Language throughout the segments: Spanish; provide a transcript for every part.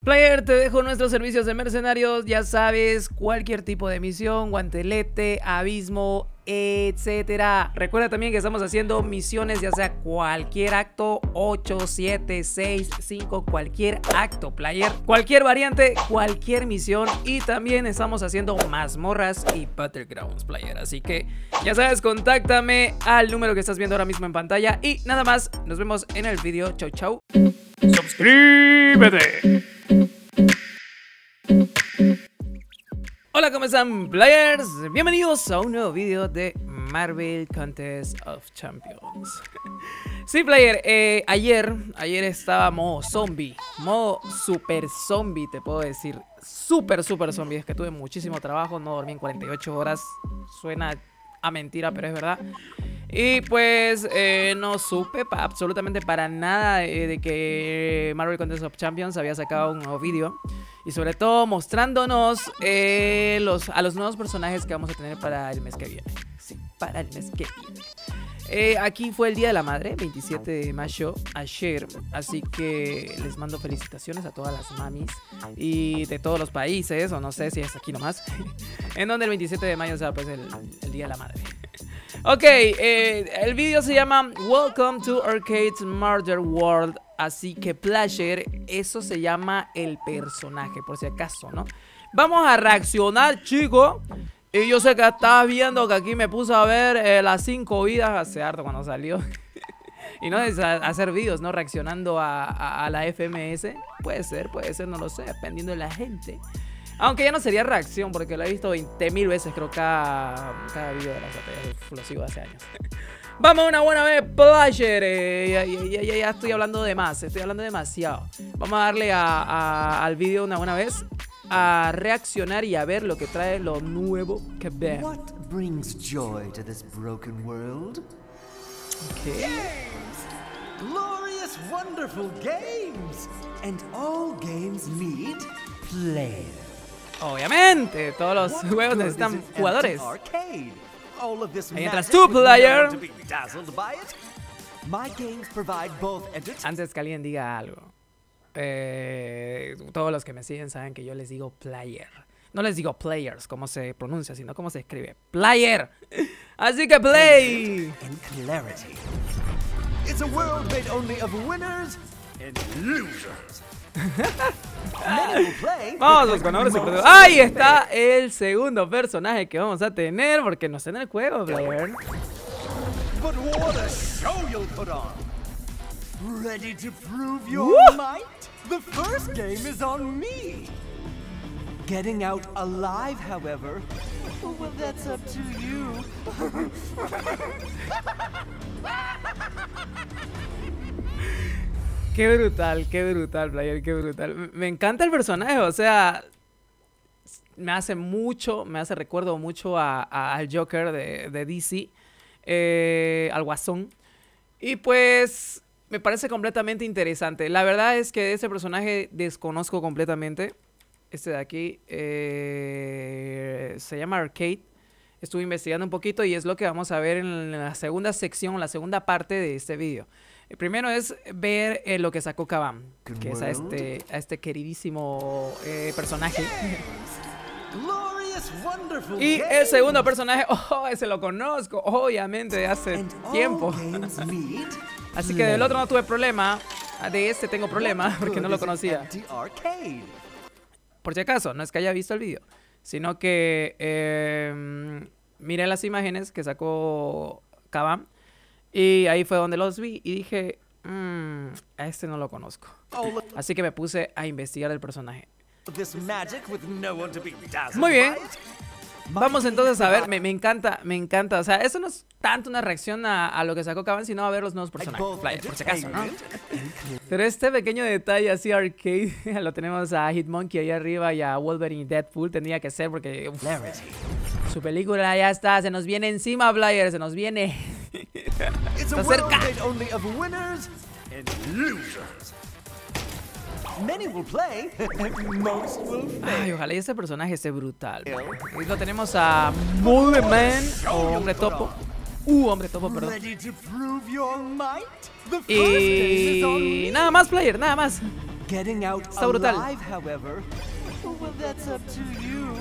Player, te dejo nuestros servicios de mercenarios, ya sabes, cualquier tipo de misión, guantelete, abismo, etcétera. Recuerda también que estamos haciendo misiones, ya sea cualquier acto, 8, 7, 6, 5, cualquier acto, player, cualquier variante, cualquier misión. Y también estamos haciendo mazmorras y battlegrounds, player. Así que ya sabes, contáctame al número que estás viendo ahora mismo en pantalla. Y nada más, nos vemos en el video. Chau, chau. ¡Suscríbete! Hola, ¿cómo están, players? Bienvenidos a un nuevo video de Marvel Contest of Champions. Sí, player, ayer estaba modo zombie, modo super zombie, te puedo decir. Super zombie, es que tuve muchísimo trabajo, no dormí en 48 horas. Suena a mentira, pero es verdad. Y pues no supe absolutamente para nada de que Marvel Contest of Champions había sacado un nuevo vídeo. Y sobre todo mostrándonos a los nuevos personajes que vamos a tener para el mes que viene. Sí, para el mes que viene. Aquí fue el Día de la Madre, 27 de mayo, ayer. Así que les mando felicitaciones a todas las mamis y de todos los países, o no sé si es aquí nomás, en donde el 27 de mayo sea pues el Día de la Madre. Ok, el vídeo se llama Welcome to Arcade Murder World. Así que player, eso se llama el personaje, por si acaso, ¿no? Vamos a reaccionar, chicos. Y yo sé que estás viendo que aquí me puse a ver las 5 vidas hace harto cuando salió. Y no es hacer vídeos, ¿no? Reaccionando a la FMS. Puede ser, no lo sé, dependiendo de la gente. Aunque ya no sería reacción, porque lo he visto 20.000 veces, creo, cada video de las batallas. Lo sigo hace años. Vamos una buena vez, player. Ya estoy hablando de más, estoy hablando demasiado. Vamos a darle al video una buena vez, a reaccionar y a ver lo que trae lo nuevo que vean. What brings joy to this broken world? ¿Qué? Games! Glorious, wonderful games! And all games need players. Obviamente, todos los juegos necesitan jugadores. Ahí entras tú, player. Antes que alguien diga algo, todos los que me siguen saben que yo les digo player. No les digo players, como se pronuncia, sino como se escribe. Player. Así que play. It's a world made only of winners and losers. Vamos, los ganadores. Ahí está el segundo personaje que vamos a tener, porque no está en el juego, player. But what a show you'll put on. Ready to prove your might? The first game is on me. Getting out alive, however, well, that's up to you. Qué brutal, player, qué brutal. Me encanta el personaje, o sea, me hace recuerdo mucho al Joker de DC, al Guasón. Y pues me parece completamente interesante. La verdad es que de ese personaje desconozco completamente. Este de aquí se llama Arcade. Estuve investigando un poquito y es lo que vamos a ver en la segunda sección, la segunda parte de este video. El primero es ver lo que sacó Kabam, que es a este queridísimo personaje. Y el segundo personaje, ese lo conozco, obviamente, de hace tiempo. Así que del otro no tuve problema, de este tengo problema, porque no lo conocía. Por si acaso, no es que haya visto el video, sino que miré las imágenes que sacó Kabam. Y ahí fue donde los vi y dije, a este no lo conozco. Así que me puse a investigar el personaje. Muy bien. Vamos entonces a ver, me encanta. O sea, eso no es tanto una reacción a lo que sacó Kabam, sino a ver los nuevos personajes, por si acaso, ¿no? Pero este pequeño detalle así arcade, lo tenemos a Hitmonkey ahí arriba y a Wolverine y Deadpool, tendría que ser porque su película ya está, se nos viene encima, player, se nos viene. Está cerca. Ay, ojalá y este personaje esté brutal. Ahí lo tenemos a Moleman o Hombre Topo. Hombre Topo, perdón. Y nada más, player, nada más. Getting out Está brutal. alive, however, well, that's up to you.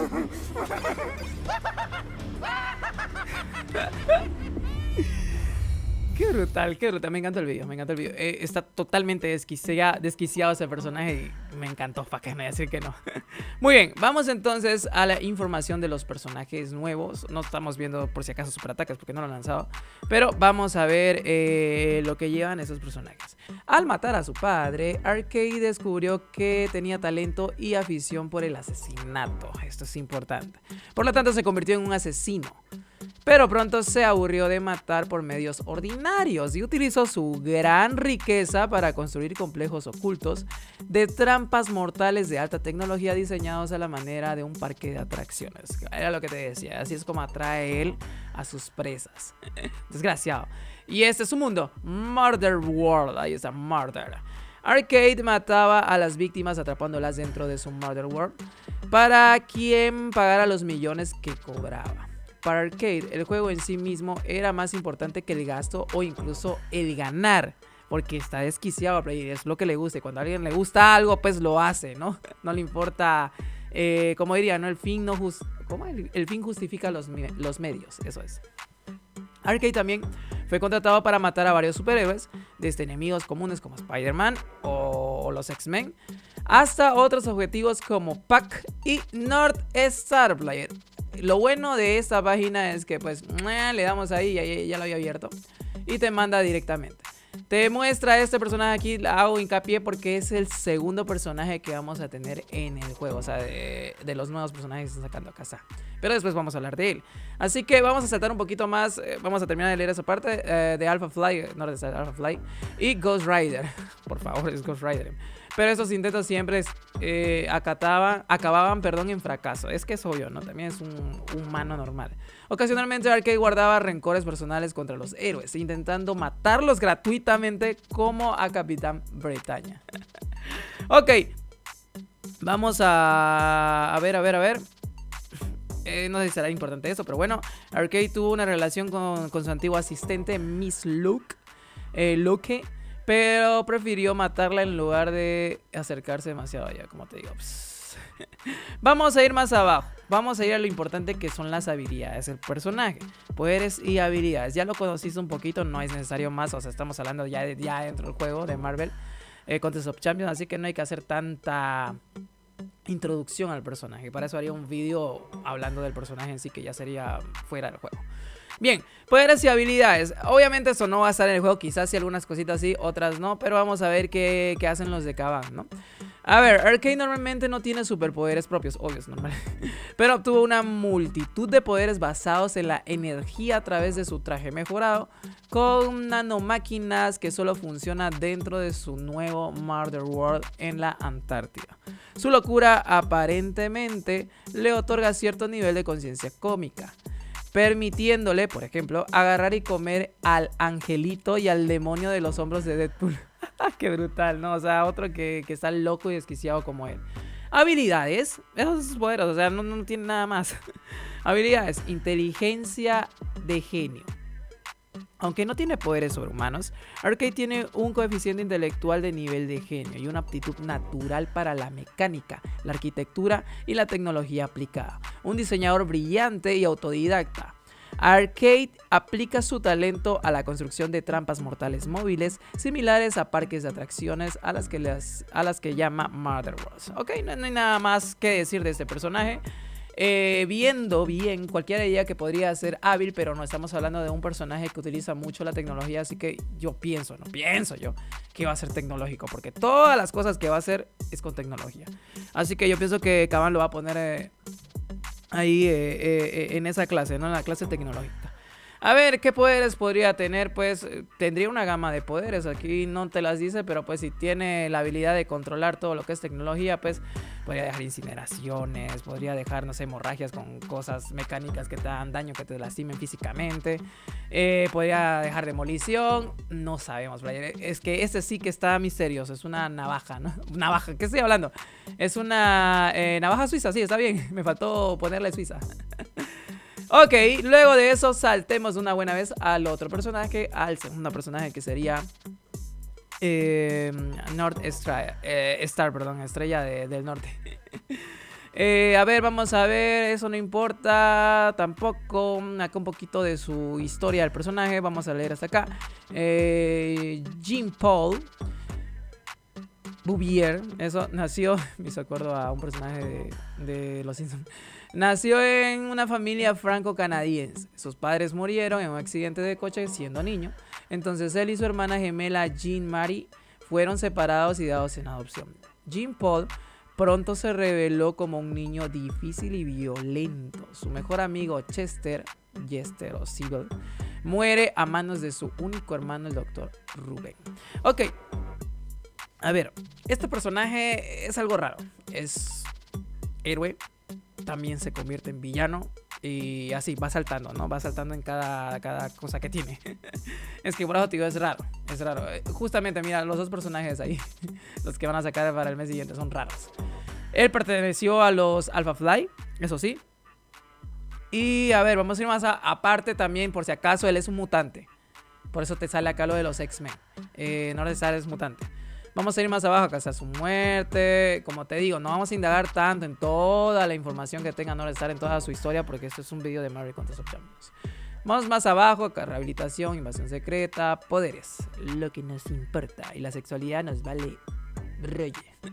Qué brutal, qué brutal. Me encanta el video, me encanta el video. Está totalmente desquiciado ese personaje y me encantó, para que no voy a decir que no. Muy bien, vamos entonces a la información de los personajes nuevos. No estamos viendo por si acaso superataques porque no lo han lanzado, pero vamos a ver lo que llevan esos personajes. Al matar a su padre, Arcade descubrió que tenía talento y afición por el asesinato. Esto es importante. Por lo tanto, se convirtió en un asesino. Pero pronto se aburrió de matar por medios ordinarios y utilizó su gran riqueza para construir complejos ocultos de trampas mortales de alta tecnología diseñados a la manera de un parque de atracciones. Era lo que te decía, así es como atrae él a sus presas. Desgraciado. Y este es su mundo, Murder World. Ahí está, Murder. Arcade mataba a las víctimas atrapándolas dentro de su Murder World para quien pagara los millones que cobraba. Para Arcade, el juego en sí mismo era más importante que el gasto o incluso el ganar, porque está desquiciado, Player, es lo que le gusta. Y cuando a alguien le gusta algo, pues lo hace, ¿no? No le importa, como diría, ¿no? El fin justifica los medios, eso es. Arcade también fue contratado para matar a varios superhéroes, desde enemigos comunes como Spider-Man o los X-Men, hasta otros objetivos como Pac y North Star, Player. Lo bueno de esta página es que pues le damos ahí, ya lo había abierto, y te manda directamente. Te muestra este personaje aquí, hago hincapié porque es el segundo personaje que vamos a tener en el juego. O sea, de los nuevos personajes que están sacando acá está. Pero después vamos a hablar de él. Así que vamos a saltar un poquito más, vamos a terminar de leer esa parte de Alpha Fly, no de Alpha Fly, y Ghost Rider. Por favor, es Ghost Rider. Pero esos intentos siempre acababan en fracaso. Es que es obvio, ¿no? También es un humano normal. Ocasionalmente Arcade guardaba rencores personales contra los héroes, intentando matarlos gratuitamente como a Capitán Britannia. Ok. Vamos a ver. No sé si será importante eso, pero bueno. Arcade tuvo una relación con su antiguo asistente, Miss Luke, pero prefirió matarla en lugar de acercarse demasiado allá, como te digo. Vamos a ir más abajo. Vamos a ir a lo importante que son las habilidades del personaje. Poderes y habilidades. Ya lo conociste un poquito, no es necesario más. O sea, estamos hablando ya dentro del juego de Marvel Contest of Champions, así que no hay que hacer tanta introducción al personaje. Para eso haría un video hablando del personaje en sí, que ya sería fuera del juego. Bien, poderes y habilidades. Obviamente eso no va a estar en el juego, quizás sí algunas cositas sí, otras no, pero vamos a ver qué hacen los de Kaban, ¿no? A ver, Arcade normalmente no tiene superpoderes propios, obvios, normal, pero obtuvo una multitud de poderes basados en la energía a través de su traje mejorado, con nanomáquinas que solo funcionan dentro de su nuevo Murder World en la Antártida. Su locura aparentemente le otorga cierto nivel de conciencia cómica, permitiéndole, por ejemplo, agarrar y comer al angelito y al demonio de los hombros de Deadpool. Qué brutal, ¿no? O sea, otro que está loco y desquiciado como él. Habilidades, esos son poderes, o sea, no tiene nada más. Habilidades, inteligencia de genio. Aunque no tiene poderes sobrehumanos, Arcade tiene un coeficiente intelectual de nivel de genio y una aptitud natural para la mecánica, la arquitectura y la tecnología aplicada. Un diseñador brillante y autodidacta. Arcade aplica su talento a la construcción de trampas mortales móviles similares a parques de atracciones a las que llama Murder World. Ok, no hay nada más que decir de este personaje. Viendo bien, cualquiera diría que podría ser hábil, pero no estamos hablando de un personaje que utiliza mucho la tecnología, así que yo pienso que va a ser tecnológico, porque todas las cosas que va a hacer es con tecnología. Así que yo pienso que Kaban lo va a poner ahí en esa clase, ¿no? En la clase tecnológica. A ver, ¿qué poderes podría tener? Pues tendría una gama de poderes. Aquí no te las dice, pero pues si tiene la habilidad de controlar todo lo que es tecnología, pues podría dejar incineraciones, podría dejar, no sé, hemorragias con cosas mecánicas que te dan daño, que te lastimen físicamente. Podría dejar demolición. No sabemos, player. Es que este sí que está misterioso. Es una navaja, ¿no? Navaja, ¿qué estoy hablando? Es una navaja suiza, sí, está bien. Me faltó ponerle suiza. Ok, luego de eso saltemos una buena vez al otro personaje, al segundo personaje que sería North Star, perdón, estrella del norte. A ver, vamos a ver, eso no importa tampoco. Acá un poquito de su historia del personaje, vamos a leer hasta acá. Jean-Paul Bouvier, eso nació, me hizo acuerdo a un personaje de Los Simpsons. Nació en una familia franco-canadiense. Sus padres murieron en un accidente de coche siendo niño. Entonces él y su hermana gemela Jean-Marie fueron separados y dados en adopción. Jean-Paul pronto se reveló como un niño difícil y violento. Su mejor amigo Chester Siebel muere a manos de su único hermano, el Dr. Ruben. Ok, a ver, este personaje es algo raro. Es héroe, también se convierte en villano y así va saltando, ¿no? Va saltando en cada cosa que tiene. Es que por eso te digo, es raro. Justamente, mira, los dos personajes ahí, los que van a sacar para el mes siguiente, son raros. Él perteneció a los Alpha Flight, eso sí. Y a ver, vamos a ir más aparte también, por si acaso él es un mutante. Por eso te sale acá lo de los X-Men. North Star es mutante. Vamos a ir más abajo, hasta su muerte. Como te digo, no vamos a indagar tanto en toda la información que tenga North Star en toda su historia, porque esto es un video de Marvel Contest of Champions. Vamos más abajo, acá, rehabilitación, invasión secreta, poderes, lo que nos importa. Y la sexualidad nos vale rolle.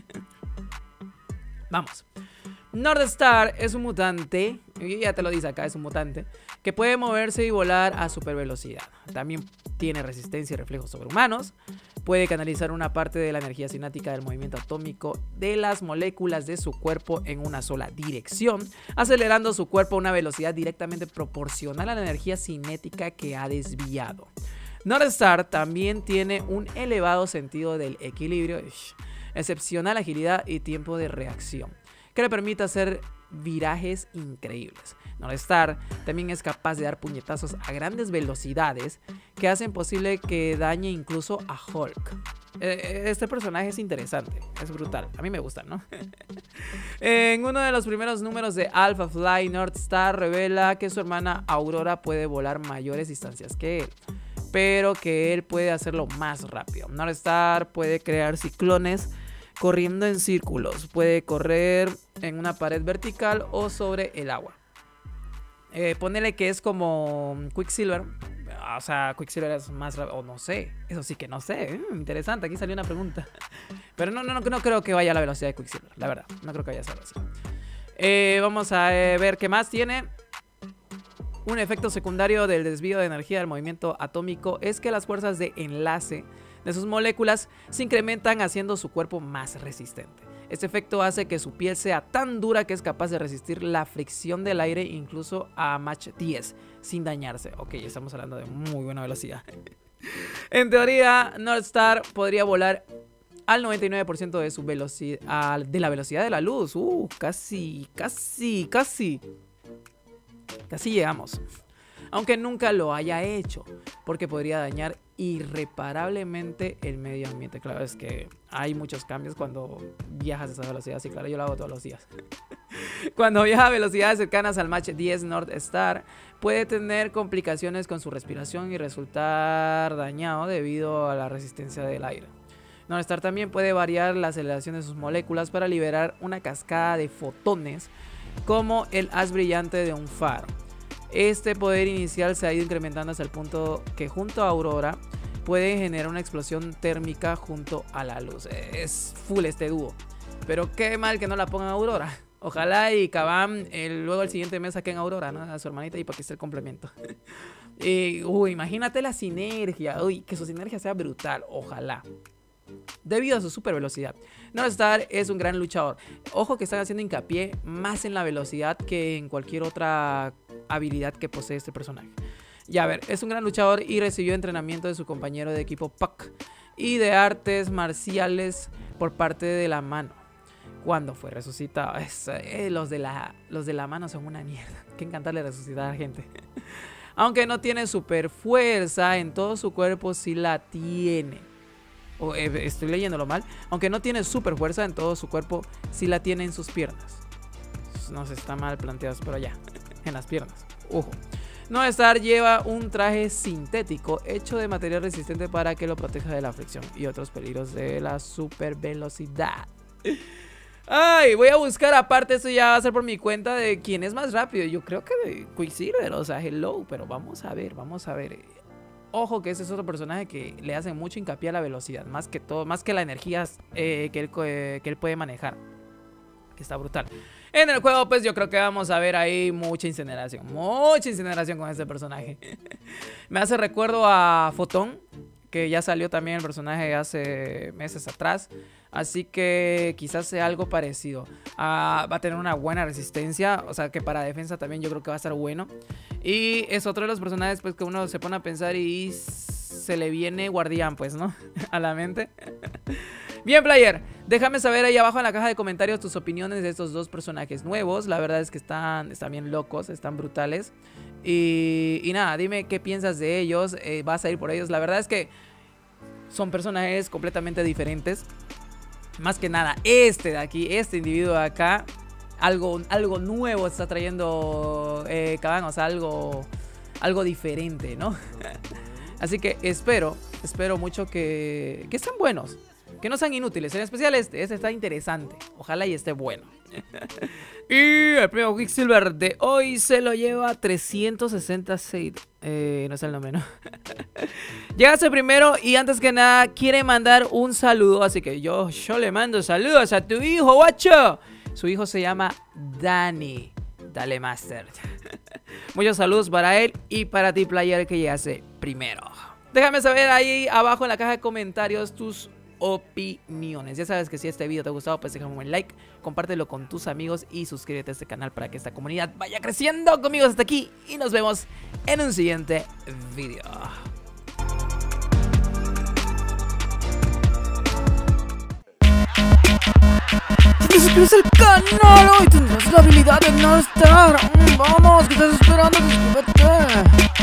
Vamos. North Star es un mutante, y ya te lo dice acá, es un mutante, que puede moverse y volar a super velocidad. También tiene resistencia y reflejos sobrehumanos. Puede canalizar una parte de la energía cinética del movimiento atómico de las moléculas de su cuerpo en una sola dirección, acelerando su cuerpo a una velocidad directamente proporcional a la energía cinética que ha desviado. North Star también tiene un elevado sentido del equilibrio, excepcional agilidad y tiempo de reacción, que le permite hacer virajes increíbles. North Star también es capaz de dar puñetazos a grandes velocidades que hacen posible que dañe incluso a Hulk. Este personaje es interesante, es brutal, a mí me gusta, ¿no? En uno de los primeros números de Alpha Flight, North Star revela que su hermana Aurora puede volar mayores distancias que él, pero que él puede hacerlo más rápido. North Star puede crear ciclones corriendo en círculos, puede correr en una pared vertical o sobre el agua. Ponele que es como Quicksilver. O sea, Quicksilver es más rápido. O no sé. Eso sí que no sé. Interesante. Aquí salió una pregunta. Pero no creo que vaya a la velocidad de Quicksilver. La verdad. No creo que vaya a ser así. Vamos a ver qué más tiene. Un efecto secundario del desvío de energía del movimiento atómico es que las fuerzas de enlace de sus moléculas se incrementan, haciendo su cuerpo más resistente. Este efecto hace que su piel sea tan dura que es capaz de resistir la fricción del aire incluso a Mach 10 sin dañarse. Ok, estamos hablando de muy buena velocidad. En teoría, North Star podría volar al 99% de su velocidad, de la velocidad de la luz. Casi llegamos. Aunque nunca lo haya hecho, porque podría dañar irreparablemente el medio ambiente. Claro, es que hay muchos cambios cuando viajas a esa velocidad. Sí, claro, yo lo hago todos los días. Cuando viaja a velocidades cercanas al Mach 10, North Star puede tener complicaciones con su respiración y resultar dañado debido a la resistencia del aire. North Star también puede variar la aceleración de sus moléculas para liberar una cascada de fotones, como el haz brillante de un faro. Este poder inicial se ha ido incrementando hasta el punto que junto a Aurora puede generar una explosión térmica junto a la luz. Es full este dúo. Pero qué mal que no la pongan a Aurora. Ojalá y Kabam luego el siguiente mes saquen a Aurora, ¿no? A su hermanita, y para que esté el complemento. Imagínate la sinergia. Que su sinergia sea brutal. Ojalá. Debido a su super velocidad, North Star es un gran luchador. Ojo que están haciendo hincapié más en la velocidad que en cualquier otra habilidad que posee este personaje. Ya a ver, es un gran luchador y recibió entrenamiento de su compañero de equipo Puck y de artes marciales por parte de la mano cuando fue resucitado. Los de la mano son una mierda. Que encantarle resucitar a gente. Aunque no tiene super fuerza en todo su cuerpo, sí la tiene. Estoy leyéndolo mal. Aunque no tiene super fuerza en todo su cuerpo, sí la tiene en sus piernas. No sé, está mal planteado, pero ya, en las piernas. Ojo. Star lleva un traje sintético hecho de material resistente para que lo proteja de la fricción y otros peligros de la super velocidad. Ay, voy a buscar, aparte esto ya va a ser por mi cuenta, de quién es más rápido. Yo creo que de Quicksilver, o sea, hello, pero vamos a ver. Ojo que ese es otro personaje que le hace mucho hincapié a la velocidad, más que todo, más que la energía que él puede manejar, que está brutal. En el juego pues yo creo que vamos a ver ahí mucha incineración con este personaje. Me hace recuerdo a Fotón, que ya salió también el personaje hace meses atrás. Así que quizás sea algo parecido. Va a tener una buena resistencia, o sea que para defensa también yo creo que va a estar bueno. Y es otro de los personajes pues que uno se pone a pensar y se le viene Guardián pues, ¿no? A la mente. Bien, player, déjame saber ahí abajo en la caja de comentarios tus opiniones de estos dos personajes nuevos. La verdad es que están bien locos, están brutales. Y nada, dime qué piensas de ellos. ¿Vas a ir por ellos? La verdad es que son personajes completamente diferentes. Más que nada, este de aquí, este individuo de acá, algo nuevo está trayendo Kabam, o sea, algo diferente, ¿no? Así que espero mucho que estén buenos, que no sean inútiles. En especial este está interesante. Ojalá y esté bueno. Y el primer Quicksilver de hoy se lo lleva 366. No sé el nombre, ¿no? Llegaste primero y antes que nada quiere mandar un saludo. Así que yo le mando saludos a tu hijo, guacho. Su hijo se llama Dani. Dale, Master. Muchos saludos para él y para ti, player, que llegaste primero. Déjame saber ahí abajo en la caja de comentarios tus opiniones. Ya sabes que si este video te ha gustado, pues déjame un buen like, compártelo con tus amigos y suscríbete a este canal para que esta comunidad vaya creciendo conmigo hasta aquí. Y nos vemos en un siguiente video. Si te suscribes al canal hoy tendrás la habilidad de no estar. Vamos, que estás esperando, suscríbete.